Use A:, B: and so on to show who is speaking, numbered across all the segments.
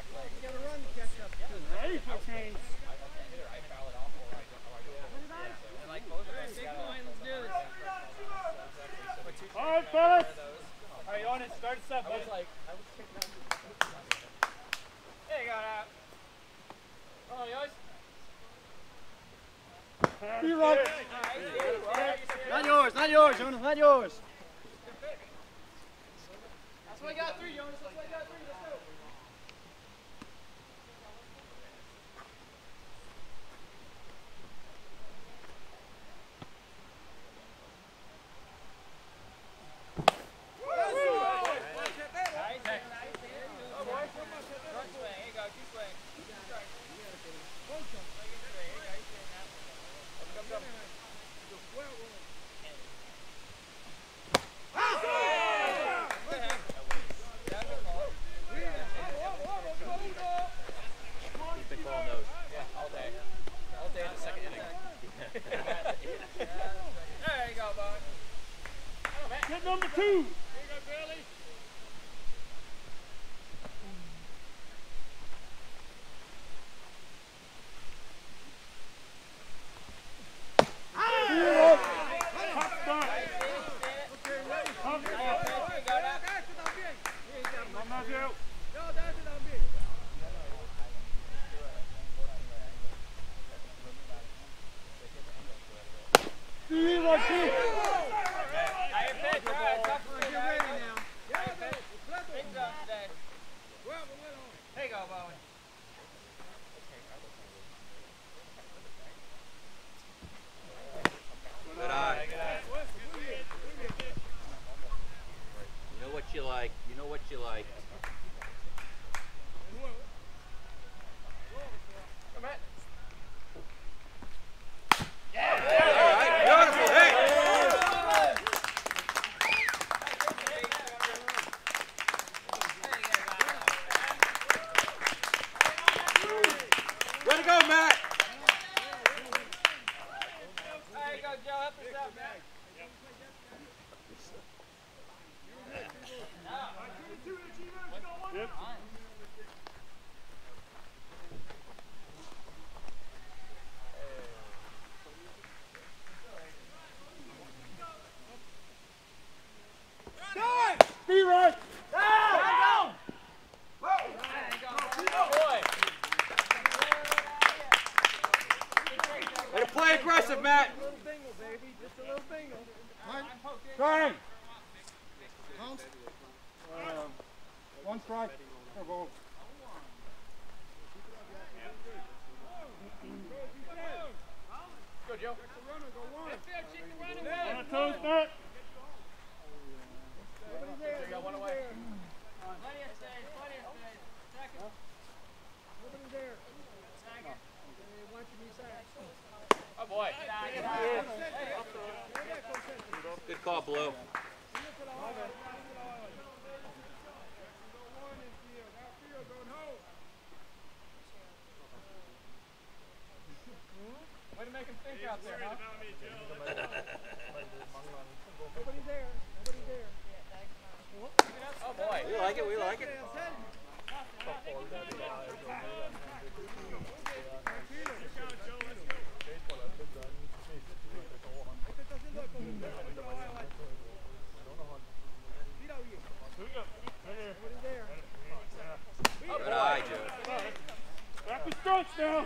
A: You gotta run to catch up.
B: Ready for change. All right, fellas. All right, on it. Start us up, bud.
C: There you go, now. Oh, yours?
B: Be right.
A: Not yours, not yours, Jonas, not yours.
C: That's what I got 3, Jonas. That's what I got 3. Let's go.
B: Get number 2.
C: Aggressive, Matt.
A: Just a little bingle, baby. Just a little bingle.
B: Turn. One strike. Or ball.
C: Go, Joe.
B: On a toe start.
C: You got one away.
A: Plenty of space. Second. Nobody there. Second. They want you to be sacked.
C: Oh, boy.
D: Good call, Blue.
C: Way to make him think out there, huh?
A: Nobody there. Nobody there.
C: Oh, boy.
D: We like it, we like it. Good eye, Joe.
B: Back with strokes now.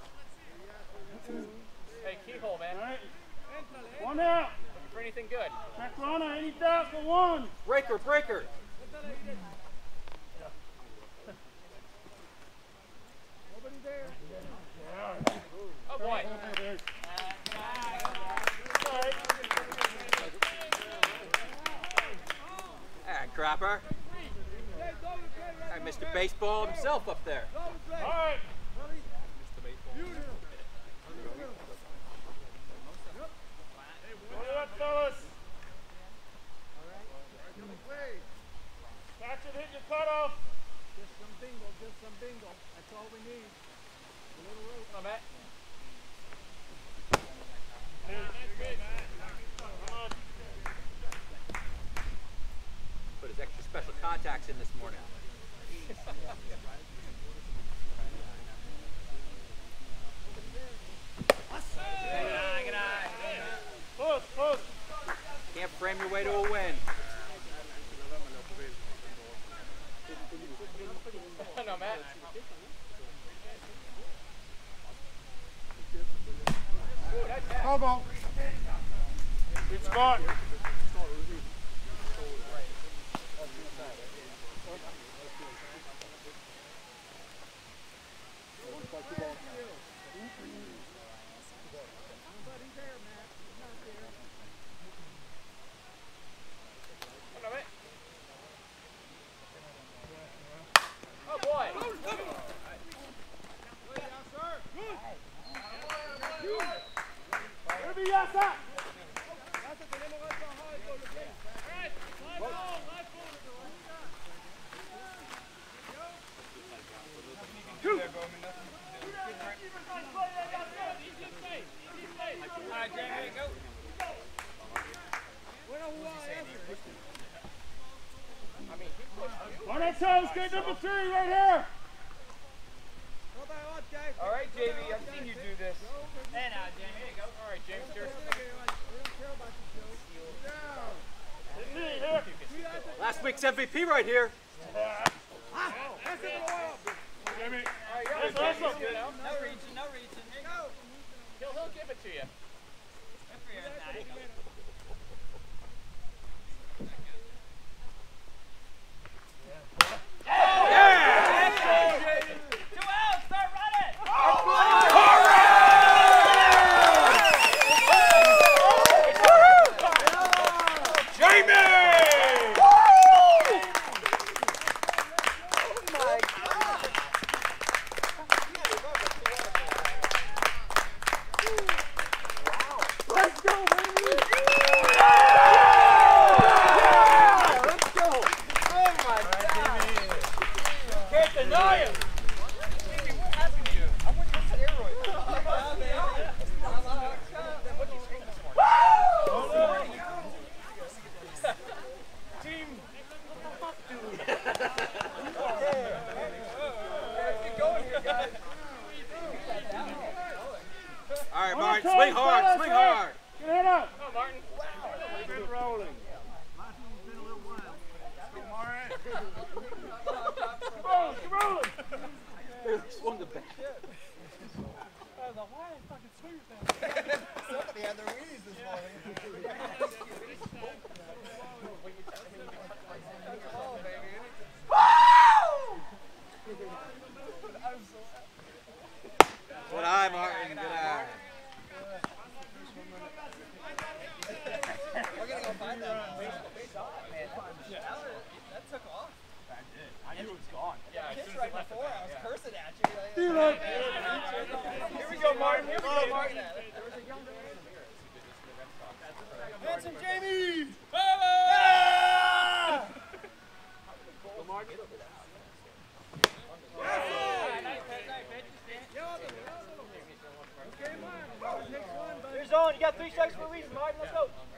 C: Hey, keyhole, man.
B: All right. One out.
C: Looking for anything good.
B: Back runner, any doubt for one.
D: Breaker, breaker.
A: Nobody there.
C: Oh, boy.
D: Ah, crapper. Mr. Baseball himself up there.
B: All right. What up, fellas? Catch it, hit your cutoff.
A: Just some bingo. Just some bingo. That's all we need. A little rope.
C: Come on, Matt.
D: Put his extra special contacts in this morning.
B: Martin.
C: Oh boy! Alright, Jamie, go.
B: On that side, skate number 3 right here.
C: Alright, Jamie, I've seen you do this. Hey now, Jamie, here you go. Alright, James, cheers.
D: Last week's MVP right here.
B: Jimmy.
C: Alright,
B: That's awesome.
C: no reaching, no reaching. Here you go. He'll give it to you. Good for you. There you go.
D: All right, Martin, swing hard, swing hard.
B: Get it up.
C: Come on, Martin.
B: Keep rolling. Keep rolling.
D: Barely swung the bat.
E: Somebody had their weenies this morning.
D: Good eye, Martin, good eye.
E: We're gonna go find that now.
C: That took off.
B: I knew it was gone.
C: Yeah, as
E: Kids
C: soon as
E: right
C: it left the
E: before,
C: bat,
E: I was
C: yeah.
E: cursing at you.
C: Here we go, Martin. Here we go, Martin.
E: Handsome Jamie!
C: Here's on. You got 3 strikes for a reason, Martin. Let's go.